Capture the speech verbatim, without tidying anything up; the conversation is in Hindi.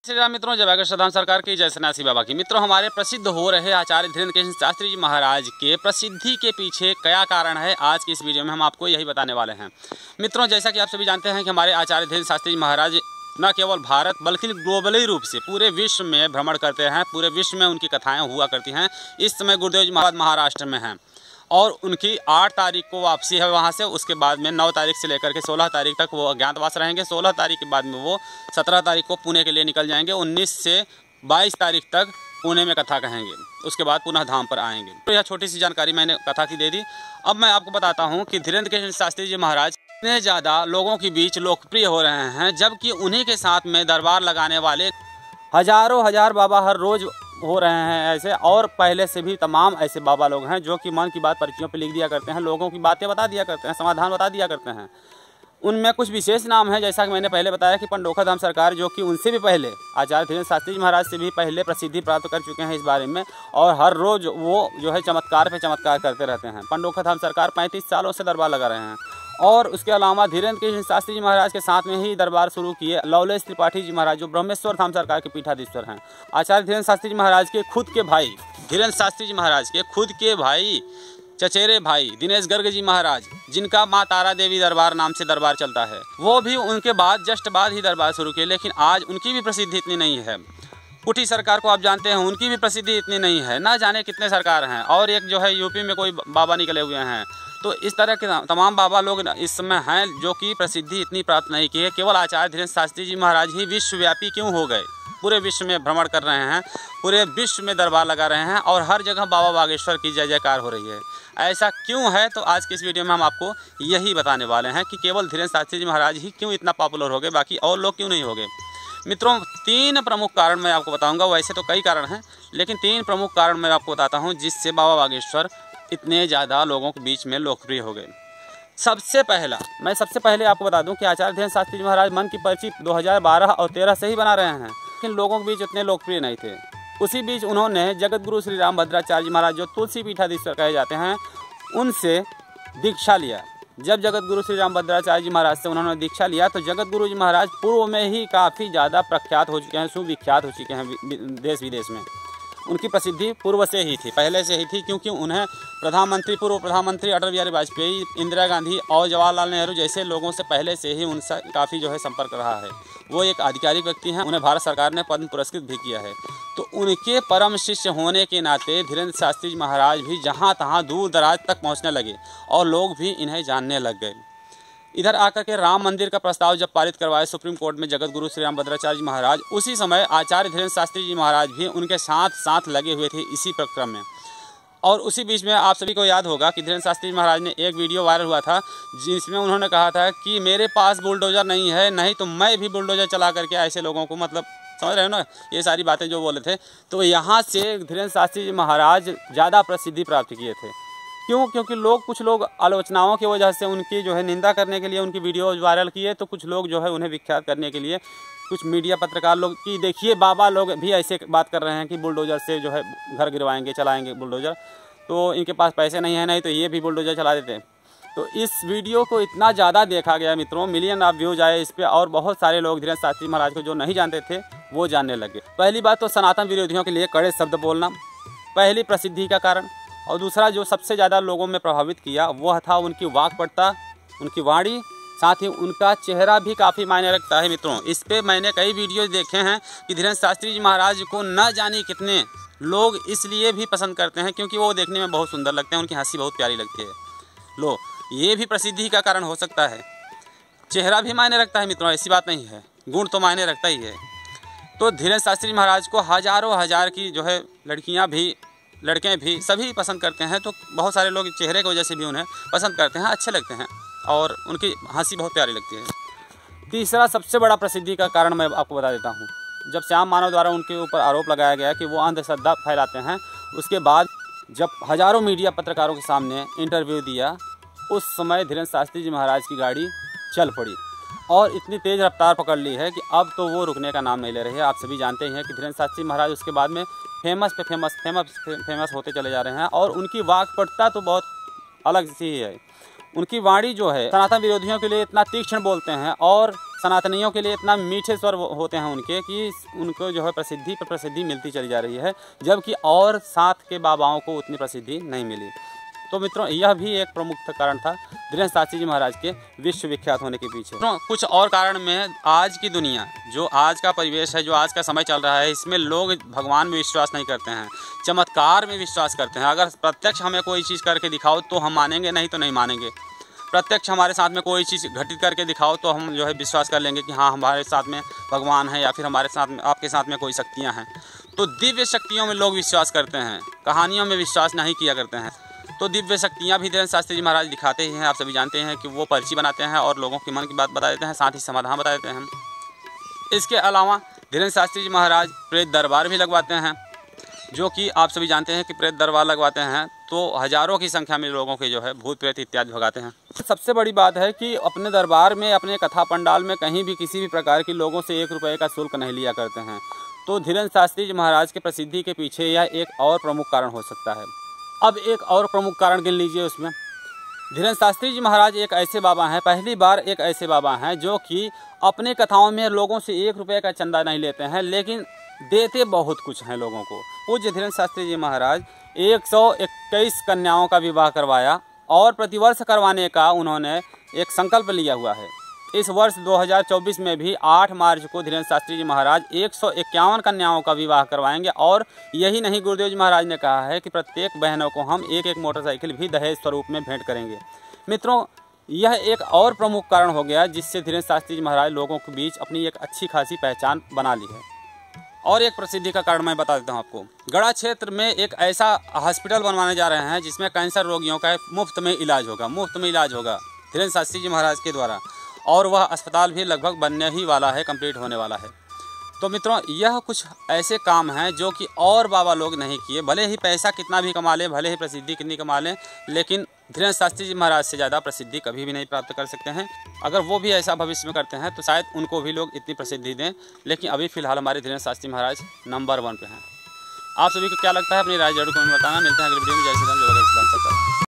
श्री राम मित्रों, जय भागवत श्रद्धाम सरकार की, जय सन्यासी बाबा की। मित्रों, हमारे प्रसिद्ध हो रहे आचार्य धीरेन्द्र कृष्ण शास्त्री जी महाराज के प्रसिद्धि के पीछे क्या कारण है, आज की इस वीडियो में हम आपको यही बताने वाले हैं। मित्रों, जैसा कि आप सभी जानते हैं कि हमारे आचार्य धीरेन्द्र शास्त्री जी महाराज न केवल भारत बल्कि ग्लोबली रूप से पूरे विश्व में भ्रमण करते हैं। पूरे विश्व में उनकी कथाएँ हुआ करती हैं। इस समय गुरुदेव जी महाराज महाराष्ट्र में हैं और उनकी आठ तारीख को वापसी है वहाँ से। उसके बाद में नौ तारीख से लेकर के सोलह तारीख तक वो अज्ञातवास रहेंगे। सोलह तारीख के बाद में वो सत्रह तारीख को पुणे के लिए निकल जाएंगे। उन्नीस से बाईस तारीख तक पुणे में कथा कहेंगे। उसके बाद पुनः धाम पर आएंगे। तो यह छोटी सी जानकारी मैंने कथा की दे दी। अब मैं आपको बताता हूँ कि धीरेन्द्र कृष्ण शास्त्री जी महाराज इतने ज़्यादा लोगों के बीच लोकप्रिय हो रहे हैं, जबकि उन्हीं के साथ में दरबार लगाने वाले हजारों हजार बाबा हर रोज़ हो रहे हैं ऐसे। और पहले से भी तमाम ऐसे बाबा लोग हैं जो कि मन की बात पर्चियों पे लिख दिया करते हैं, लोगों की बातें बता दिया करते हैं, समाधान बता दिया करते हैं। उनमें कुछ विशेष नाम है, जैसा कि मैंने पहले बताया कि पंडोखा धाम सरकार, जो कि उनसे भी पहले आचार्य धीरेन्द्र शास्त्री जी महाराज से भी पहले प्रसिद्धि प्राप्त कर चुके हैं इस बारे में, और हर रोज़ वो जो है चमत्कार पे चमत्कार करते रहते हैं। पंडोखा धाम सरकार पैंतीस सालों से दरबार लगा रहे हैं। और उसके अलावा धीरेन्द्र कृष्ण शास्त्री जी महाराज के साथ में ही दरबार शुरू किए लवलेश त्रिपाठी जी महाराज, जो ब्रह्मेश्वर धाम सरकार के पीठाधीश्वर हैं। आचार्य धीरेन्द्र शास्त्री जी महाराज के खुद के भाई धीरेन्द्र शास्त्री जी महाराज के खुद के भाई चचेरे भाई दिनेश गर्ग जी महाराज, जिनका माँ तारा देवी दरबार नाम से दरबार चलता है, वो भी उनके बाद जस्ट बाद ही दरबार शुरू किए। लेकिन आज उनकी भी प्रसिद्धि इतनी नहीं है। कुटी सरकार को आप जानते हैं, उनकी भी प्रसिद्धि इतनी नहीं है। ना जाने कितने सरकार हैं। और एक जो है यूपी में कोई बाबा निकले हुए हैं। तो इस तरह के तमाम बाबा लोग इस समय हैं जो कि प्रसिद्धि इतनी प्राप्त नहीं की है। केवल आचार्य धीरेन्द्र शास्त्री जी महाराज ही विश्वव्यापी क्यों हो गए, पूरे विश्व में भ्रमण कर रहे हैं, पूरे विश्व में दरबार लगा रहे हैं और हर जगह बाबा बागेश्वर की जय जयकार हो रही है। ऐसा क्यों है, तो आज की इस वीडियो में हम आपको यही बताने वाले हैं कि केवल धीरेन्द्र शास्त्री जी महाराज ही क्यों इतना पॉपुलर हो गए, बाकी और लोग क्यों नहीं हो गए। मित्रों, तीन प्रमुख कारण मैं आपको बताऊँगा। वैसे तो कई कारण हैं, लेकिन तीन प्रमुख कारण मैं आपको बताता हूँ जिससे बाबा बागेश्वर इतने ज़्यादा लोगों के बीच में लोकप्रिय हो गए। सबसे पहला मैं सबसे पहले आपको बता दूं कि आचार्य धीरेन्द्र शास्त्री जी महाराज मन की पर्ची दो हज़ार बारह और तेरह से ही बना रहे हैं, लेकिन लोगों के बीच इतने लोकप्रिय नहीं थे। उसी बीच उन्होंने जगत गुरु श्री राम भद्राचार्य जी महाराज, जो तुलसी पीठाधीश्वर कहे जाते हैं, उनसे दीक्षा लिया। जब जगत गुरु श्री राम भद्राचार्य जी महाराज से उन्होंने दीक्षा लिया तो जगत गुरु जी महाराज पूर्व में ही काफ़ी ज़्यादा प्रख्यात हो चुके हैं, सुविख्यात हो चुके हैं देश विदेश में। उनकी प्रसिद्धि पूर्व से ही थी, पहले से ही थी, क्योंकि उन्हें प्रधानमंत्री पूर्व प्रधानमंत्री अटल बिहारी वाजपेयी, इंदिरा गांधी और जवाहरलाल नेहरू जैसे लोगों से पहले से ही उनसे काफ़ी जो है संपर्क रहा है। वो एक आधिकारिक व्यक्ति हैं। उन्हें भारत सरकार ने पद्म पुरस्कृत भी किया है। तो उनके परम शिष्य होने के नाते धीरेन्द्र शास्त्री जी महाराज भी जहाँ तहाँ दूर दराज तक पहुँचने लगे और लोग भी इन्हें जानने लग गए। इधर आकर के राम मंदिर का प्रस्ताव जब पारित करवाए सुप्रीम कोर्ट में जगत गुरु श्री राम भद्राचार्य जी महाराज, उसी समय आचार्य धीरेन्द्र शास्त्री जी महाराज भी उनके साथ साथ लगे हुए थे इसी प्रक्रम में। और उसी बीच में आप सभी को याद होगा कि धीरेन्द्र शास्त्री जी महाराज ने एक वीडियो वायरल हुआ था जिसमें उन्होंने कहा था कि मेरे पास बुलडोजर नहीं है, नहीं तो मैं भी बुलडोजर चला करके ऐसे लोगों को, मतलब समझ रहे हो ना, ये सारी बातें जो बोले थे। तो यहाँ से धीरेन्द्र शास्त्री जी महाराज ज़्यादा प्रसिद्धि प्राप्त किए थे। क्यों? क्योंकि लोग कुछ लोग आलोचनाओं की वजह से उनकी जो है निंदा करने के लिए उनकी वीडियो वायरल किए, तो कुछ लोग जो है उन्हें विख्यात करने के लिए कुछ मीडिया पत्रकार लोग की देखिए बाबा लोग भी ऐसे बात कर रहे हैं कि बुलडोजर से जो है घर गिरवाएंगे, चलाएंगे बुलडोजर, तो इनके पास पैसे नहीं है, नहीं तो ये भी बुलडोजर चला देते। तो इस वीडियो को इतना ज़्यादा देखा गया मित्रों, मिलियन ऑफ व्यूज आए इस पर, और बहुत सारे लोग धीरेन्द्र शास्त्री महाराज को जो नहीं जानते थे वो जानने लगे। पहली बात तो सनातन विरोधियों के लिए कड़े शब्द बोलना, पहली प्रसिद्धि का कारण। और दूसरा जो सबसे ज़्यादा लोगों में प्रभावित किया वह था उनकी वाक्पटुता, उनकी वाणी, साथ ही उनका चेहरा भी काफ़ी मायने रखता है मित्रों। इस पे मैंने कई वीडियोज़ देखे हैं कि धीरेन्द्र शास्त्री जी महाराज को न जाने कितने लोग इसलिए भी पसंद करते हैं क्योंकि वो देखने में बहुत सुंदर लगते हैं, उनकी हंसी बहुत प्यारी लगती है। लो, ये भी प्रसिद्धि का कारण हो सकता है। चेहरा भी मायने रखता है मित्रों, ऐसी बात नहीं है, गुण तो मायने रखता ही है। तो धीरेन्द्र शास्त्री जी महाराज को हज़ारों हज़ार की जो है लड़कियाँ भी, लड़के भी सभी पसंद करते हैं। तो बहुत सारे लोग चेहरे की वजह से भी उन्हें पसंद करते हैं, अच्छे लगते हैं और उनकी हंसी बहुत प्यारी लगती है। तीसरा सबसे बड़ा प्रसिद्धि का कारण मैं आपको बता देता हूँ। जब श्याम मानव द्वारा उनके ऊपर आरोप लगाया गया कि वो अंधश्रद्धा फैलाते हैं, उसके बाद जब हज़ारों मीडिया पत्रकारों के सामने इंटरव्यू दिया, उस समय धीरेन्द्र शास्त्री जी महाराज की गाड़ी चल पड़ी और इतनी तेज़ रफ्तार पकड़ ली है कि अब तो वो रुकने का नाम नहीं ले रहे हैं। आप सभी जानते हैं कि धीरेन्द्र शास्त्री महाराज उसके बाद में फेमस पे फेमस फेमस फेमस होते चले जा रहे हैं। और उनकी वाक्पटुता तो बहुत अलग सी है। उनकी वाणी जो है सनातन विरोधियों के लिए इतना तीक्ष्ण बोलते हैं और सनातनियों के लिए इतना मीठे स्वर होते हैं उनके कि उनको जो है प्रसिद्धि पर प्रसिद्धि मिलती चली जा रही है, जबकि और साथ के बाबाओं को उतनी प्रसिद्धि नहीं मिली। तो मित्रों यह भी एक प्रमुख कारण था धीरेन्द्र शास्त्री जी महाराज के विश्व विख्यात होने के पीछे। तो कुछ और कारण में आज की दुनिया, जो आज का परिवेश है, जो आज का समय चल रहा है, इसमें लोग भगवान में विश्वास नहीं करते हैं, चमत्कार में विश्वास करते हैं। अगर प्रत्यक्ष हमें कोई चीज़ करके दिखाओ तो हम मानेंगे, नहीं तो नहीं मानेंगे। प्रत्यक्ष हमारे साथ में कोई चीज़ घटित करके दिखाओ तो हम जो है विश्वास कर लेंगे कि हाँ हमारे साथ में भगवान है, या फिर हमारे साथ में आपके साथ में कोई शक्तियाँ हैं। तो दिव्य शक्तियों में लोग विश्वास करते हैं, कहानियों में विश्वास नहीं किया करते हैं। तो दिव्य शक्तियाँ भी धीरेन्द्र शास्त्री जी महाराज दिखाते ही हैं। आप सभी जानते हैं कि वो पर्ची बनाते हैं और लोगों के मन की बात बता देते हैं, साथ ही समाधान बता देते हैं। इसके अलावा धीरेन्द्र शास्त्री जी महाराज प्रेत दरबार भी लगवाते हैं, जो कि आप सभी जानते हैं कि प्रेत दरबार लगवाते हैं तो हज़ारों की संख्या में लोगों के जो है भूत प्रेत इत्यादि भगाते हैं। सबसे बड़ी बात है कि अपने दरबार में, अपने कथा पंडाल में कहीं भी किसी भी प्रकार के लोगों से एक रुपये का शुल्क नहीं लिया करते हैं। तो धीरेन्द्र शास्त्री जी महाराज के प्रसिद्धि के पीछे यह एक और प्रमुख कारण हो सकता है। अब एक और प्रमुख कारण गिन लीजिए उसमें। धीरेन्द्र शास्त्री जी महाराज एक ऐसे बाबा हैं, पहली बार एक ऐसे बाबा हैं जो कि अपने कथाओं में लोगों से एक रुपये का चंदा नहीं लेते हैं, लेकिन देते बहुत कुछ हैं लोगों को। पूज्य धीरेन्द्र शास्त्री जी महाराज एक सौ इक्कीस कन्याओं का विवाह करवाया और प्रतिवर्ष करवाने का उन्होंने एक संकल्प लिया हुआ है। इस वर्ष दो हज़ार चौबीस में भी आठ मार्च को धीरेन्द्र शास्त्री जी महाराज एक सौ इक्यावन कन्याओं का विवाह करवाएंगे। और यही नहीं, गुरुदेव जी महाराज ने कहा है कि प्रत्येक बहनों को हम एक एक मोटरसाइकिल भी दहेज स्वरूप में भेंट करेंगे। मित्रों यह एक और प्रमुख कारण हो गया जिससे धीरेन्द्र शास्त्री जी महाराज लोगों के बीच अपनी एक अच्छी खासी पहचान बना ली है। और एक प्रसिद्धि का कारण मैं बता देता हूँ आपको। गढ़ा क्षेत्र में एक ऐसा हॉस्पिटल बनवाने जा रहे हैं जिसमें कैंसर रोगियों का मुफ्त में इलाज होगा, मुफ्त में इलाज होगा धीरेन्द्र शास्त्री जी महाराज के द्वारा। और वह अस्पताल भी लगभग बनने ही वाला है, कंप्लीट होने वाला है। तो मित्रों यह कुछ ऐसे काम हैं जो कि और बाबा लोग नहीं किए। भले ही पैसा कितना भी कमा लें, भले ही प्रसिद्धि कितनी कमा लें, लेकिन धीरेन्द्र शास्त्री जी महाराज से ज़्यादा प्रसिद्धि कभी भी नहीं प्राप्त कर सकते हैं। अगर वो भी ऐसा भविष्य में करते हैं तो शायद उनको भी लोग इतनी प्रसिद्धि दें, लेकिन अभी फ़िलहाल हमारे धीरेन्द्र शास्त्री महाराज नंबर वन पे हैं। आप सभी को क्या लगता है, अपनी राय जरूर कमेंट में बताना। मिलते हैं अगले वीडियो में। जय श्री राम, जय भगत।